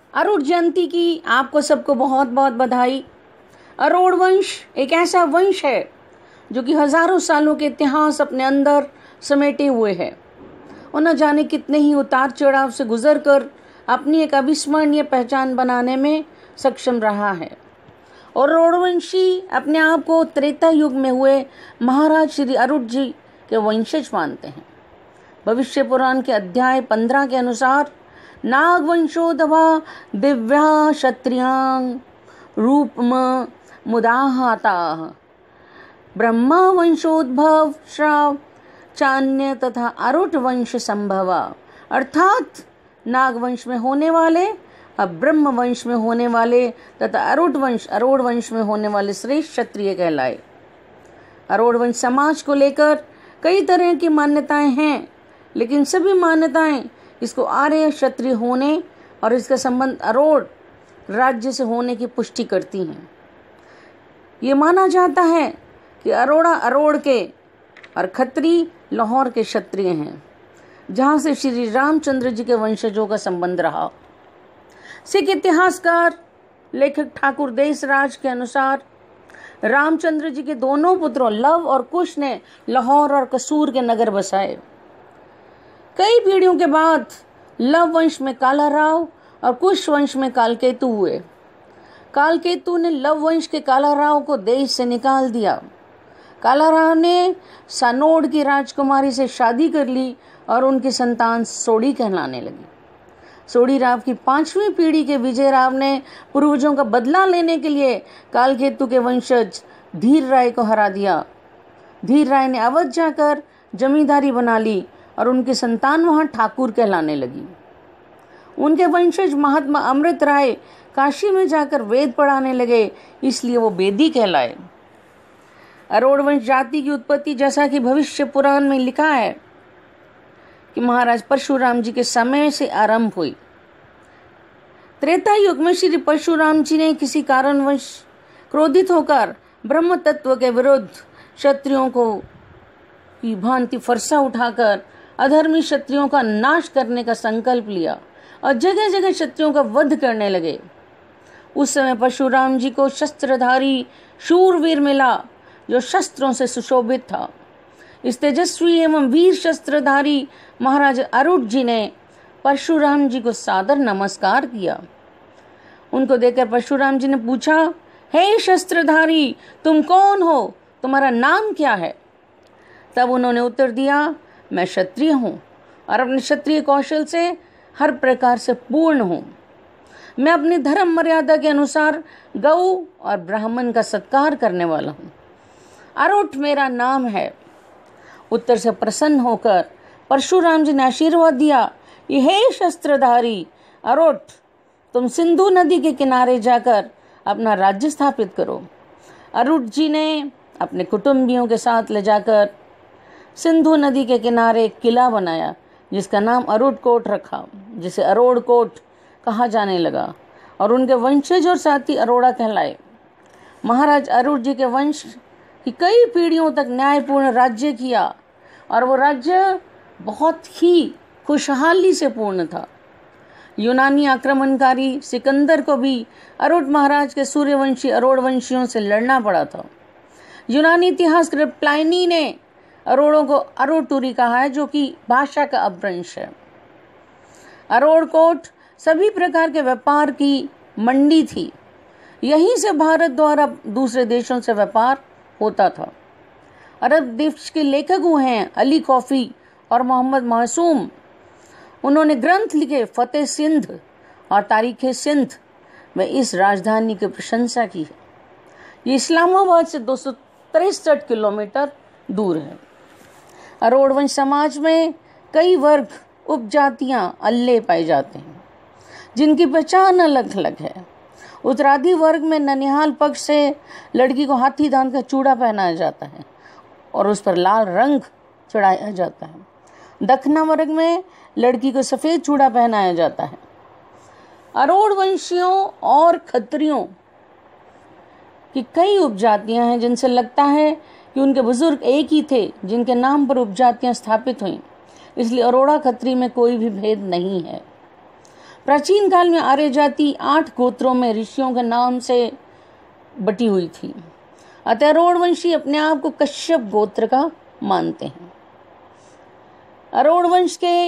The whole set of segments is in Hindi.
अरूढ़ जयंती की आपको सबको बहुत बहुत बधाई। अरूढ़ वंश एक ऐसा वंश है जो कि हजारों सालों के इतिहास अपने अंदर समेटे हुए है और न जाने कितने ही उतार चढ़ाव से गुजर कर अपनी एक अविस्मरणीय पहचान बनाने में सक्षम रहा है। और अरूढ़वंशी अपने आप को त्रेता युग में हुए महाराज श्री अरूढ़ जी के वंशज मानते हैं। भविष्य पुराण के अध्याय 15 के अनुसार नागवंशोद्भवा दिव्या क्षत्रियां रूपम मुदाहाताः ब्रह्मा वंशोद्भव श्राव चान्य तथा अरूढ़ वंश संभवा। अर्थात नागवंश में होने वाले, अब ब्रह्म वंश में होने वाले तथा अरूढ़ वंश में होने वाले श्रेष्ठ क्षत्रिय कहलाए। अरूढ़ वंश समाज को लेकर कई तरह की मान्यताएं हैं, लेकिन सभी मान्यताएं इसको आर्य क्षत्रिय होने और इसका संबंध अरूढ़ राज्य से होने की पुष्टि करती हैं। ये माना जाता है कि अरोड़ा अरूढ़ के और खत्री लाहौर के क्षत्रिय हैं, जहां से श्री रामचंद्र जी के वंशजों का संबंध रहा। सिख इतिहासकार लेखक ठाकुर देसराज के अनुसार रामचंद्र जी के दोनों पुत्रों लव और कुश ने लाहौर और कसूर के नगर बसाए। कई पीढ़ियों के बाद लव वंश में काला राव और कुश वंश में कालकेतु हुए। कालकेतु ने लव वंश के काला राव को देश से निकाल दिया। काला राव ने सानोड की राजकुमारी से शादी कर ली और उनकी संतान सोडी कहलाने लगी। सोडी राव की 5वीं पीढ़ी के विजय राव ने पूर्वजों का बदला लेने के लिए कालकेतु के वंशज धीर राय को हरा दिया। धीर राय ने अवध जाकर जमींदारी बना ली और उनकी संतान वहां ठाकुर कहलाने लगी। उनके वंशज महात्मा अमृत राय काशी में जाकर वेद पढ़ाने लगे, इसलिए वो वेदी कहलाए। अरूढ़ वंश जाति की उत्पत्ति, जैसा कि भविष्य पुराण में लिखा है, कि महाराज परशुराम जी के समय से आरंभ हुई। त्रेता युग में श्री परशुराम जी ने किसी कारणवश क्रोधित होकर ब्रह्म तत्व के विरुद्ध क्षत्रियों को की भांति फरसा उठाकर अधर्मी क्षत्रियों का नाश करने का संकल्प लिया और जगह जगह क्षत्रियों का वध करने लगे। उस समय परशुराम जी को शस्त्रधारी शूरवीर मिला जो शस्त्रों से सुशोभित था। इस तेजस्वी एवं वीर शस्त्रधारी महाराज अरूढ़ जी ने परशुराम जी को सादर नमस्कार किया। उनको देखकर परशुराम जी ने पूछा, हे शस्त्रधारी, तुम कौन हो? तुम्हारा नाम क्या है? तब उन्होंने उत्तर दिया, मैं क्षत्रिय हूँ और अपने क्षत्रिय कौशल से हर प्रकार से पूर्ण हूँ। मैं अपनी धर्म मर्यादा के अनुसार गौ और ब्राह्मण का सत्कार करने वाला हूँ। अरूढ़ मेरा नाम है। उत्तर से प्रसन्न होकर परशुराम जी ने आशीर्वाद दिया, हे शस्त्रधारी अरूढ़, तुम सिंधु नदी के किनारे जाकर अपना राज्य स्थापित करो। अरूढ़ जी ने अपने कुटुंबियों के साथ ले जाकर सिंधु नदी के किनारे एक किला बनाया, जिसका नाम अरूढ़ कोट रखा, जिसे अरोड़ कोट कहा जाने लगा, और उनके वंशज और साथी अरोड़ा कहलाए। महाराज अरूढ़ जी के वंश की कई पीढ़ियों तक न्यायपूर्ण राज्य किया और वो राज्य बहुत ही खुशहाली से पूर्ण था। यूनानी आक्रमणकारी सिकंदर को भी अरूढ़ महाराज के सूर्यवंशी अरोड़ वंशियों से लड़ना पड़ा था। यूनानी इतिहासकार प्लाइनी ने अरोड़ों को अरोटूरी कहा है, जो कि भाषा का अपभ्रंश है। अरोड़ कोट सभी प्रकार के व्यापार की मंडी थी। यहीं से भारत द्वारा दूसरे देशों से व्यापार होता था। अरब देश के लेखक हुए हैं अली कॉफी और मोहम्मद मासूम। उन्होंने ग्रंथ लिखे फतेह सिंध और तारीख सिंध में इस राजधानी की प्रशंसा की है। ये इस्लामाबाद से 263 किलोमीटर दूर है। अरोड़ वंश समाज में कई वर्ग उपजातियां अल्ले पाए जाते हैं, जिनकी पहचान अलग अलग है। उत्तराधि वर्ग में ननिहाल पक्ष से लड़की को हाथी दांत का चूड़ा पहनाया जाता है और उस पर लाल रंग चढ़ाया जाता है। दक्षिणा वर्ग में लड़की को सफेद चूड़ा पहनाया जाता है। अरोड़ वंशियों और खत्रियों की कई उपजातियां हैं, जिनसे लगता है कि उनके बुजुर्ग एक ही थे, जिनके नाम पर उपजातियां स्थापित हुईं। इसलिए अरोड़ा खत्री में कोई भी भेद नहीं है। प्राचीन काल में आर्य जाति 8 गोत्रों में ऋषियों के नाम से बटी हुई थी। अतः अरोड़वंशी अपने आप को कश्यप गोत्र का मानते हैं। अरोड़वंश के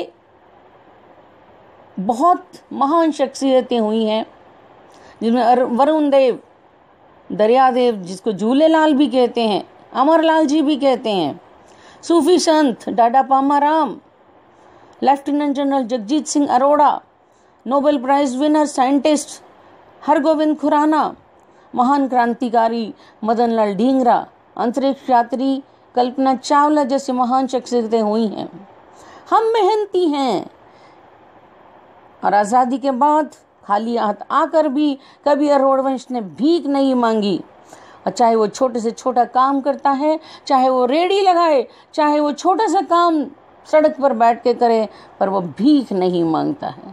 बहुत महान शख्सियतें हुई हैं, जिनमें वरुण देव, दरियादेव जिसको झूलेलाल भी कहते हैं, अमरलाल जी भी कहते हैं, सूफी संत Dada Pama Ram, lieutenant general Jagjit Singh Arora, Nobel prize winner scientist Hargobind Khurana, महान क्रांतिकारी मदन लाल ढींगरा, अंतरिक्ष यात्री कल्पना चावला जैसी महान शख्सियतें हुई हैं। हम मेहनती हैं और आज़ादी के बाद खाली हाथ आकर भी कभी अरोड़वंश ने भीख नहीं मांगी। और चाहे वो छोटे से छोटा काम करता है, चाहे वो रेड़ी लगाए, चाहे वो छोटा सा काम सड़क पर बैठ के करे, पर वो भीख नहीं मांगता है।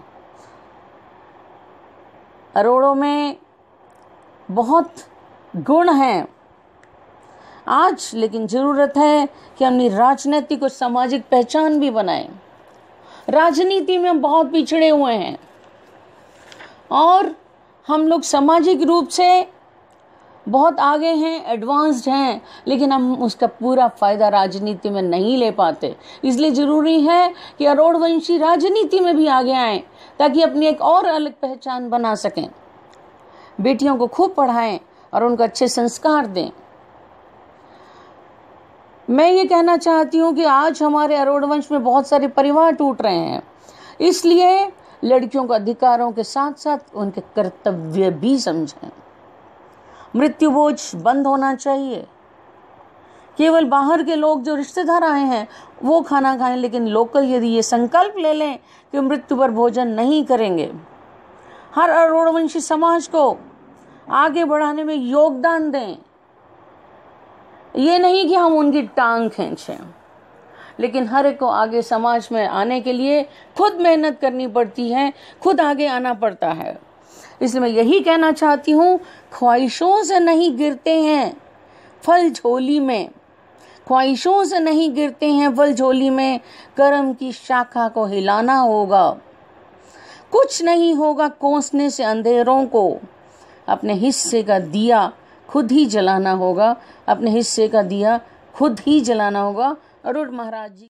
अरोड़ों में बहुत गुण हैं आज, लेकिन ज़रूरत है कि अपनी राजनीतिक और सामाजिक पहचान भी बनाएं। राजनीति में बहुत पिछड़े हुए हैं और हम लोग सामाजिक रूप से बहुत आगे हैं, एडवांस्ड हैं, लेकिन हम उसका पूरा फ़ायदा राजनीति में नहीं ले पाते। इसलिए ज़रूरी है कि अरोड़वंशी राजनीति में भी आगे आएं, ताकि अपनी एक और अलग पहचान बना सकें। बेटियों को खूब पढ़ाएं और उनको अच्छे संस्कार दें। मैं ये कहना चाहती हूँ कि आज हमारे अरोड़वंश में बहुत सारे परिवार टूट रहे हैं, इसलिए लड़कियों के अधिकारों के साथ साथ उनके कर्तव्य भी समझें। मृत्यु भोज बंद होना चाहिए। केवल बाहर के लोग जो रिश्तेदार आए हैं वो खाना खाएं, लेकिन लोकल यदि ये संकल्प ले लें कि मृत्यु पर भोजन नहीं करेंगे। हर अरोड़वंशी समाज को आगे बढ़ाने में योगदान दें। ये नहीं कि हम उनकी टांग खींचें, लेकिन हर एक को आगे समाज में आने के लिए खुद मेहनत करनी पड़ती है, खुद आगे आना पड़ता है। इसलिए मैं यही कहना चाहती हूँ, ख्वाहिशों से नहीं गिरते हैं फल झोली में, ख्वाहिशों से नहीं गिरते हैं फल झोली में, कर्म की शाखा को हिलाना होगा। कुछ नहीं होगा कोसने से अंधेरों को, अपने हिस्से का दिया खुद ही जलाना होगा, अपने हिस्से का दिया खुद ही जलाना होगा। अरुण महाराज जी।